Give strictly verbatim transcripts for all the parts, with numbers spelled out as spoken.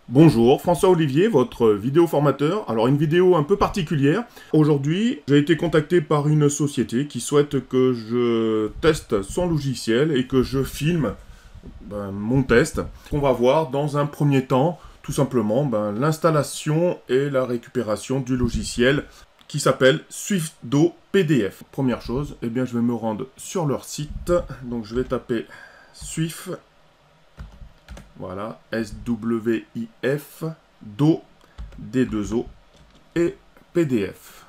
Bonjour, François Olivier, votre vidéo formateur. Alors une vidéo un peu particulière. Aujourd'hui, j'ai été contacté par une société qui souhaite que je teste son logiciel et que je filme ben, mon test. On va voir dans un premier temps, tout simplement, ben, l'installation et la récupération du logiciel qui s'appelle Swiftdo P D F. Première chose, eh bien, je vais me rendre sur leur site. Donc je vais taper Swift. Voilà, S W I F, Do, D deux O et P D F.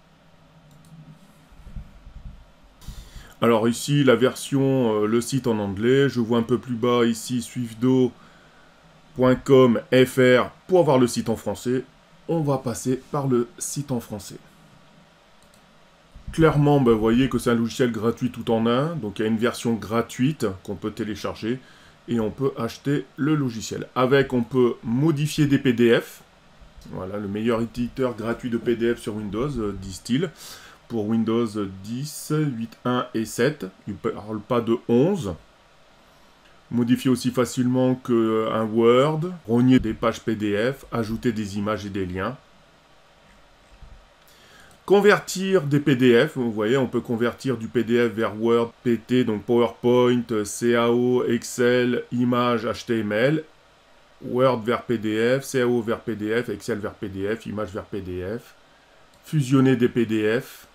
Alors ici, la version, euh, le site en anglais. Je vois un peu plus bas ici, swiftdo point com F R pour avoir le site en français. On va passer par le site en français. Clairement, ben, vous voyez que c'est un logiciel gratuit tout en un. Donc il y a une version gratuite qu'on peut télécharger. Et on peut acheter le logiciel. Avec, on peut modifier des P D F. Voilà, le meilleur éditeur gratuit de P D F sur Windows, euh, disent-ils. Pour Windows dix, huit point un et sept. Il ne parle pas de onze. Modifier aussi facilement qu'un Word. Rogner des pages P D F. Ajouter des images et des liens. Convertir des P D F, vous voyez, on peut convertir du P D F vers Word, P T, donc PowerPoint, C A O, Excel, images, H T M L, Word vers P D F, C A O vers P D F, Excel vers P D F, images vers P D F, fusionner des P D F.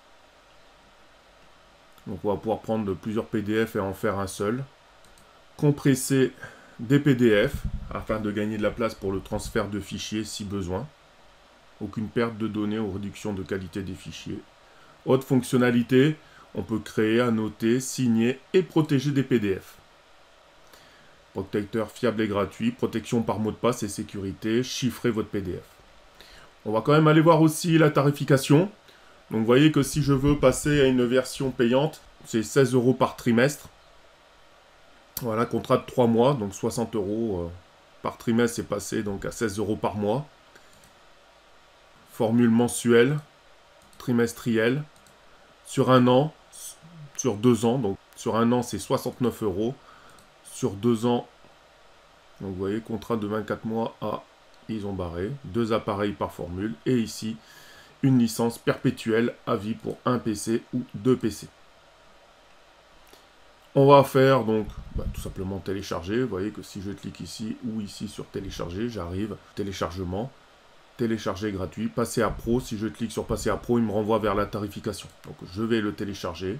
Donc on va pouvoir prendre plusieurs P D F et en faire un seul. Compresser des P D F afin de gagner de la place pour le transfert de fichiers si besoin. Aucune perte de données ou réduction de qualité des fichiers. Autre fonctionnalité, on peut créer, annoter, signer et protéger des P D F. Protecteur fiable et gratuit, protection par mot de passe et sécurité, chiffrer votre P D F. On va quand même aller voir aussi la tarification. Donc vous voyez que si je veux passer à une version payante, c'est seize euros par trimestre. Voilà, contrat de trois mois, donc soixante euros par trimestre, c'est passé donc à seize euros par mois. Formule mensuelle, trimestrielle, sur un an, sur deux ans, donc sur un an c'est soixante-neuf euros, sur deux ans, donc vous voyez, contrat de vingt-quatre mois à, ils ont barré, deux appareils par formule, et ici, une licence perpétuelle à vie pour un P C ou deux P C. On va faire donc, bah, tout simplement télécharger, vous voyez que si je clique ici ou ici sur télécharger, j'arrive, téléchargement, télécharger gratuit, passer à pro, si je clique sur passer à pro, il me renvoie vers la tarification. Donc je vais le télécharger.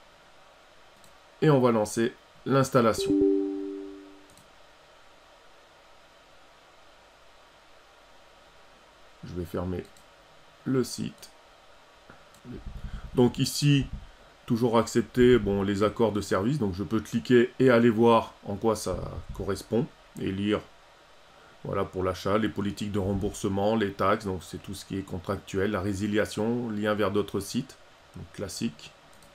Et on va lancer l'installation. Je vais fermer le site. Donc ici, toujours accepter bon, les accords de service. Donc je peux cliquer et aller voir en quoi ça correspond et lire. Voilà pour l'achat, les politiques de remboursement, les taxes, donc c'est tout ce qui est contractuel, la résiliation, lien vers d'autres sites, donc classique.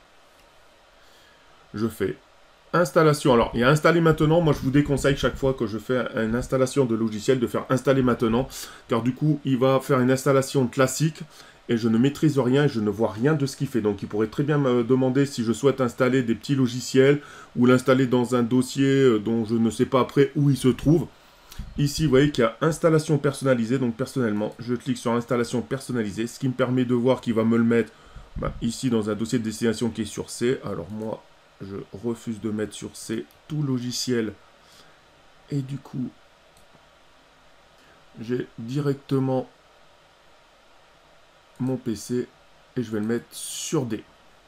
Je fais installation. Alors, il y a installer maintenant, moi je vous déconseille chaque fois que je fais une installation de logiciel de faire installer maintenant, car du coup, il va faire une installation classique et je ne maîtrise rien et je ne vois rien de ce qu'il fait. Donc, il pourrait très bien me demander si je souhaite installer des petits logiciels ou l'installer dans un dossier dont je ne sais pas après où il se trouve. Ici, vous voyez qu'il y a installation personnalisée. Donc, personnellement, je clique sur installation personnalisée, ce qui me permet de voir qu'il va me le mettre bah, ici dans un dossier de destination qui est sur C. Alors, moi, je refuse de mettre sur C tout logiciel. Et du coup, j'ai directement mon P C et je vais le mettre sur D.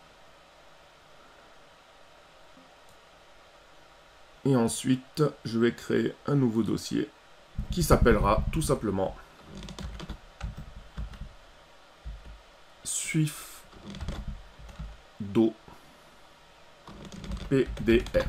Et ensuite, je vais créer un nouveau dossier qui s'appellera tout simplement Swiftdo P D F.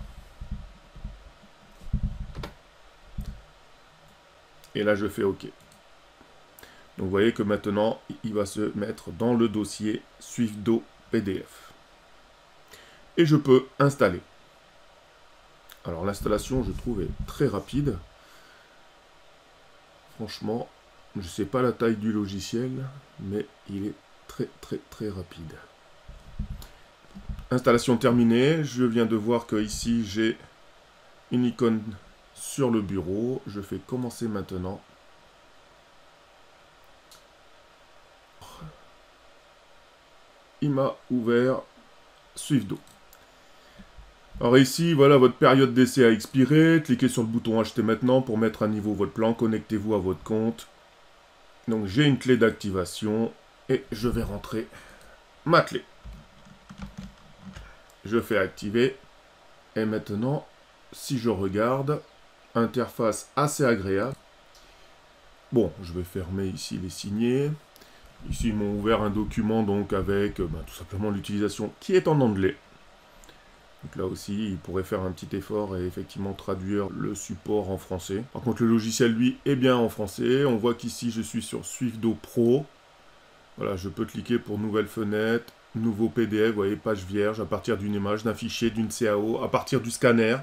Et là, je fais OK. Donc, vous voyez que maintenant, il va se mettre dans le dossier Swiftdo P D F. Et je peux installer. Alors l'installation, je trouve, est très rapide. Franchement, je ne sais pas la taille du logiciel, mais il est très très très rapide. Installation terminée. Je viens de voir que ici j'ai une icône sur le bureau. Je fais commencer maintenant. Il m'a ouvert SwiftDo. Alors ici, voilà, votre période d'essai a expiré. Cliquez sur le bouton acheter maintenant pour mettre à niveau votre plan. Connectez-vous à votre compte. Donc j'ai une clé d'activation et je vais rentrer ma clé. Je fais activer. Et maintenant, si je regarde, interface assez agréable. Bon, je vais fermer ici les signés. Ici, ils m'ont ouvert un document donc avec ben, tout simplement l'utilisation qui est en anglais. Donc là aussi, il pourrait faire un petit effort et effectivement traduire le support en français. Par contre, le logiciel, lui, est bien en français. On voit qu'ici, je suis sur SwiftDo Pro. Voilà, je peux cliquer pour nouvelle fenêtre, nouveau P D F, vous voyez, page vierge, à partir d'une image, d'un fichier, d'une C A O, à partir du scanner.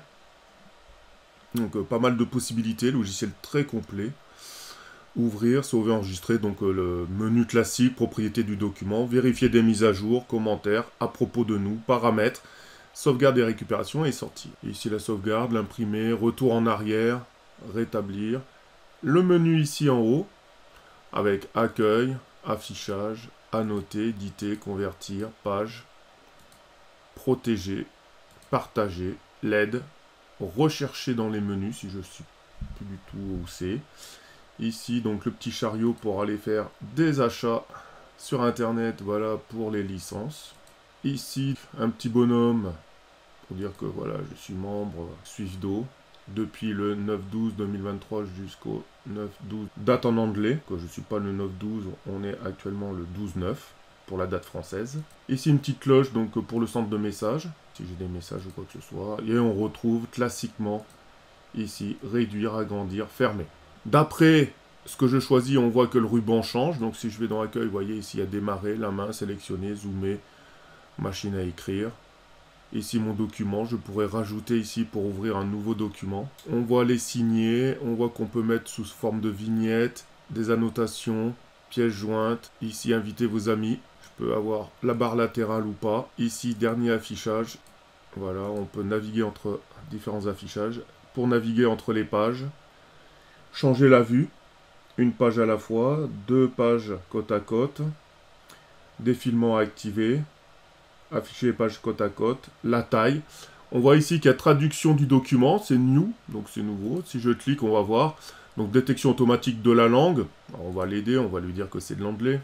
Donc, euh, pas mal de possibilités, logiciel très complet. Ouvrir, sauver, enregistrer, donc euh, le menu classique, propriété du document, vérifier des mises à jour, commentaires, à propos de nous, paramètres, sauvegarde et récupération et sortir. Ici la sauvegarde, l'imprimer, retour en arrière, rétablir. Le menu ici en haut, avec accueil, affichage, annoter, éditer, convertir, page, protéger, partager, L E D, rechercher dans les menus si je ne sais plus du tout où c'est. Ici donc le petit chariot pour aller faire des achats sur internet, voilà pour les licences. Ici, un petit bonhomme pour dire que voilà, je suis membre SwiftDo depuis le neuf douze deux mille vingt-trois jusqu'au neuf douze, date en anglais, que je ne suis pas le neuf douze, on est actuellement le douze neuf pour la date française. Ici, une petite cloche donc pour le centre de messages, si j'ai des messages ou quoi que ce soit. Et on retrouve classiquement ici, réduire, agrandir, fermer. D'après ce que je choisis, on voit que le ruban change. Donc si je vais dans accueil, vous voyez ici, il y a démarrer, la main, sélectionner, zoomer, machine à écrire. Ici mon document, je pourrais rajouter ici pour ouvrir un nouveau document. On voit les signer, on voit qu'on peut mettre sous forme de vignette, des annotations, pièces jointes. Ici inviter vos amis, je peux avoir la barre latérale ou pas. Ici dernier affichage, voilà, on peut naviguer entre différents affichages. Pour naviguer entre les pages, changer la vue, une page à la fois, deux pages côte à côte, défilement à activer, afficher les pages côte à côte, la taille. On voit ici qu'il y a traduction du document, c'est new, donc c'est nouveau. Si je clique, on va voir. Donc détection automatique de la langue. Alors, on va l'aider, on va lui dire que c'est de l'anglais,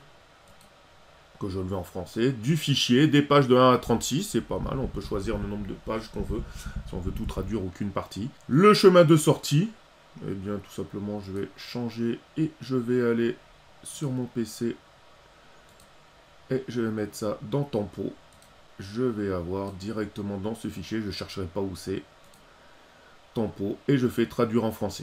que je le veux en français. Du fichier, des pages de un à trente-six, c'est pas mal. On peut choisir le nombre de pages qu'on veut, si on veut tout traduire ou qu'une partie. Le chemin de sortie. Eh bien, tout simplement, je vais changer et je vais aller sur mon P C et je vais mettre ça dans tempo. Je vais avoir directement dans ce fichier, je ne chercherai pas où c'est, tempo, et je fais traduire en français.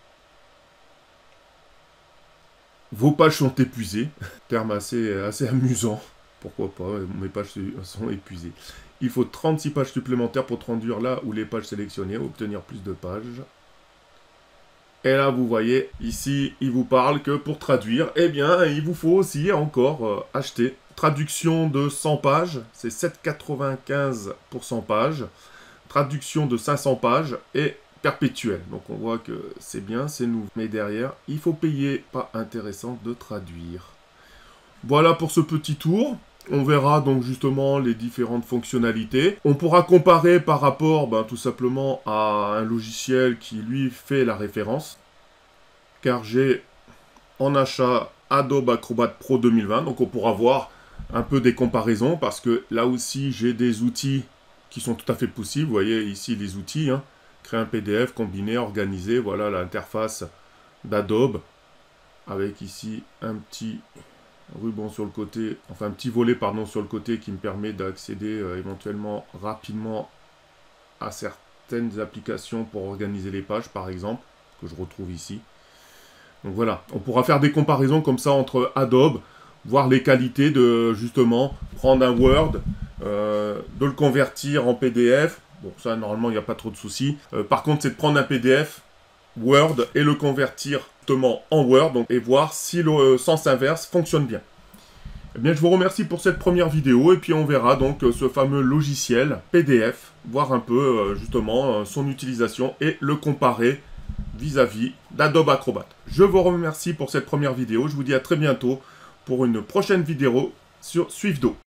Vos pages sont épuisées, terme assez, assez amusant, pourquoi pas, mes pages sont épuisées. Il faut trente-six pages supplémentaires pour traduire là où les pages sélectionnées, obtenir plus de pages. Et là, vous voyez, ici, il vous parle que pour traduire, eh bien, il vous faut aussi encore euh, acheter. Traduction de cent pages, c'est sept euros quatre-vingt-quinze pour cent pages. Traduction de cinq cents pages et perpétuelle. Donc, on voit que c'est bien, c'est nouveau. Mais derrière, il faut payer. Pas intéressant de traduire. Voilà pour ce petit tour. On verra donc justement les différentes fonctionnalités. On pourra comparer par rapport ben, tout simplement à un logiciel qui lui fait la référence. Car j'ai en achat Adobe Acrobat Pro deux mille vingt. Donc on pourra voir un peu des comparaisons parce que là aussi j'ai des outils qui sont tout à fait possibles. Vous voyez ici les outils. Hein. Créer un P D F, combiner, organiser. Voilà l'interface d'Adobe. Avec ici un petit ruban sur le côté, enfin un petit volet pardon sur le côté qui me permet d'accéder euh, éventuellement rapidement à certaines applications pour organiser les pages par exemple, que je retrouve ici. Donc voilà, on pourra faire des comparaisons comme ça entre Adobe, voir les qualités de justement prendre un Word, euh, de le convertir en P D F. Bon ça normalement il n'y a pas trop de soucis. Euh, par contre c'est de prendre un P D F Word et le convertir en Word donc, et voir si le sens inverse fonctionne bien. Eh bien, je vous remercie pour cette première vidéo et puis on verra donc ce fameux logiciel P D F, voir un peu justement son utilisation et le comparer vis-à-vis d'Adobe Acrobat. Je vous remercie pour cette première vidéo. Je vous dis à très bientôt pour une prochaine vidéo sur Swiftdo.